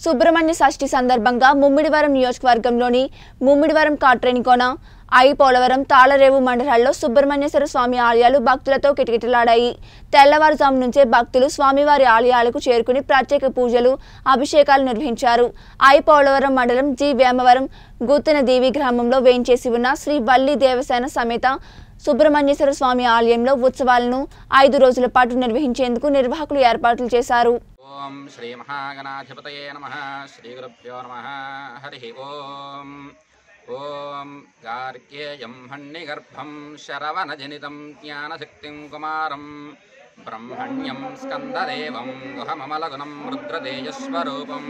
సుబ్రహ్మణ్య షష్ఠి సందర్భంగా ముమ్మిడివరం నియోజకవర్గంలోని ముమ్మిడివరం కాట్రేనికోన పోలవరం తాళరేవు మండలాల్లో సుబ్రహ్మణ్యేశ్వర స్వామి ఆలయాలు భక్తులతో కిటకిటలాడాయి. తెల్లవారుజాము నుంచే భక్తులు స్వామివారి ఆలయాలకు చేరుకుని ప్రత్యేక పూజలు అభిషేకాలు నిర్వహించారు. పోలవరం మండలం జి వేమవరం గుత్తన దేవి గ్రామంలో వేంచేసి ఉన్న శ్రీ వల్లి దేవసేన సమేత సుబ్రహ్మణ్యేశ్వర స్వామి ఆలయంలో ఉత్సవాలను 5 రోజుల పాటు నిర్వహించేందుకు నిర్వాహకులు ఏర్పాట్లు చేశారు. ఓం శ్రీ మహాగణాధిపతయే నమః. శ్రీ గురుభ్యో నమః. హరి ఓం. ఓం గార్గ్యేయం హన్నిగర్భం శరవణజనితం జ్ఞానశక్తిం కుమారం బ్రహ్మణ్యం స్కందదేవం గుహమమలగుణం రుద్రదేజస్వరూపం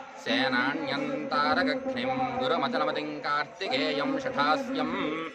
సేనాన్యం తారకఘ్నిం గురుమచలమతిం కార్తికేయం షఠాస్యం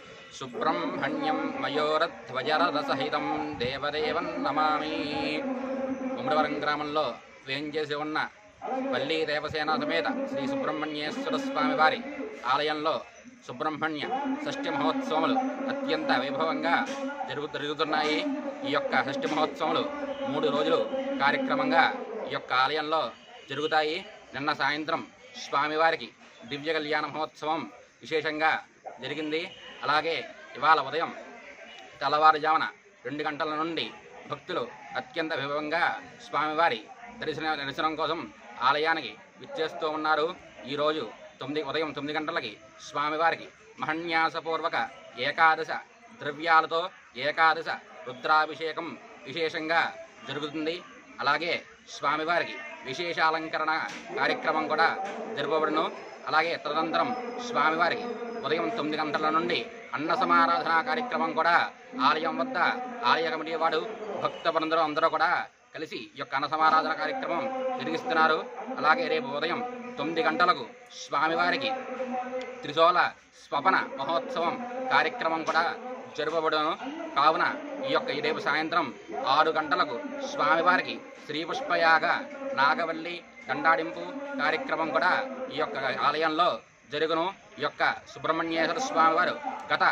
సుబ్రహ్మణ్యం మయూరధ్వజరథసహితం దేవదేవం నమామి. ముమ్మిడివరం గ్రామంలో వేంచేసి ఉన్న వల్లి దేవసేన సమేత శ్రీ సుబ్రహ్మణ్యేశ్వర స్వామి వారి ఆలయంలో సుబ్రహ్మణ్య షష్ఠి మహోత్సవములు అత్యంత వైభవంగా జరుగుతున్నాయి. ఈ యొక్క షష్ఠి మహోత్సవములు 3 రోజులు కార్యక్రమంగా ఈ యొక్క ఆలయంలో జరుగుతాయి. నిన్న సాయంత్రం స్వామివారికి దివ్య కళ్యాణ మహోత్సవం విశేషంగా జరిగింది. అలాగే ఇవాళ ఉదయం తెల్లవారుజామున 2 గంటల నుండి భక్తులు అత్యంత వైభవంగా స్వామివారి దర్శనం కోసం ఆలయానికి విచ్చేస్తూ ఉన్నారు. ఈరోజు ఉదయం 9 గంటలకి స్వామివారికి మహన్యాసపూర్వక ఏకాదశ ద్రవ్యాలతో ఏకాదశ రుద్రాభిషేకం విశేషంగా జరుగుతుంది. అలాగే స్వామివారికి విశేష అలంకరణ కార్యక్రమం కూడా జరపబడును. అలాగే తదనంతరం స్వామివారికి ఉదయం 9 గంటల నుండి అన్న సమారాధన కార్యక్రమం కూడా ఆలయం వద్ద ఆలయ కమిటీ వాడు భక్త బృందరు అందరూ కూడా కలిసి ఈ యొక్క అన్న సమారాధన కార్యక్రమం జరిగిస్తున్నారు. అలాగే రేపు ఉదయం 9 గంటలకు స్వామివారికి త్రిశూల స్వపన మహోత్సవం కార్యక్రమం కూడా జరపబడును. కావున ఈ రేపు సాయంత్రం 6 గంటలకు స్వామివారికి శ్రీపుష్పయాగ నాగవల్లి దండాడింపు కార్యక్రమం కూడా ఈ యొక్క ఆలయంలో జరుగును. ఈ యొక్క సుబ్రహ్మణ్యేశ్వర స్వామి వారు గత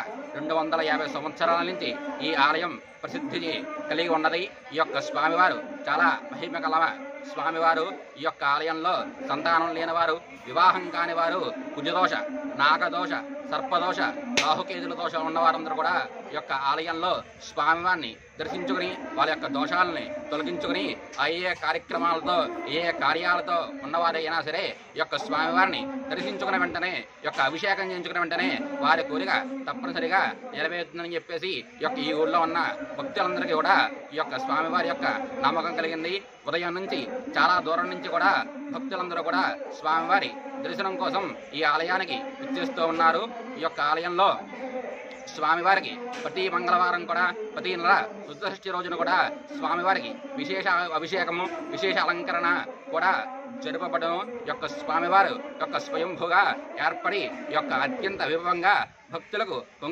250 సంవత్సరాల నుంచి ఈ ఆలయం ప్రసిద్ధి కలిగి ఉన్నది. ఈ యొక్క స్వామివారు చాలా మహిమ కల స్వామివారు. ఈ యొక్క ఆలయంలో సంతానం లేనివారు, వివాహం కానివారు, కుజదోష, నాగదోష, సర్పదోష, రాహుకేతుల దోషం ఉన్నవారందరూ కూడా ఈ యొక్క ఆలయంలో స్వామివారిని దర్శించుకుని వాళ్ళ యొక్క దోషాలని తొలగించుకుని ఏ కార్యక్రమాలతో ఏ కార్యాలతో ఉన్నవారైనా సరే ఈ యొక్క స్వామివారిని దర్శించుకున్న వెంటనే ఈ యొక్క అభిషేకం చేయించుకున్న వెంటనే వారి కోరిక తప్పనిసరిగా నెరవేరుతుందని చెప్పేసి ఈ ఊళ్ళో ఉన్న భక్తులందరికీ కూడా ఈ యొక్క స్వామివారి యొక్క నమ్మకం కలిగింది. ఉదయం నుంచి చాలా దూరం నుంచి కూడా భక్తులందరూ కూడా స్వామివారి దర్శనం కోసం ఈ ఆలయానికి విచ్చేస్తూ ఉన్నారు. ఈ యొక్క ఆలయంలో స్వామివారికి ప్రతి మంగళవారం కూడా ప్రతి నెల శుద్ధషష్ఠి రోజున కూడా స్వామివారికి విశేష అభిషేకము విశేష అలంకరణ కూడా జరపబడను. యొక్క స్వామివారు యొక్క స్వయంభుగా ఏర్పడి యొక్క అత్యంత వైభవంగా భక్తులకు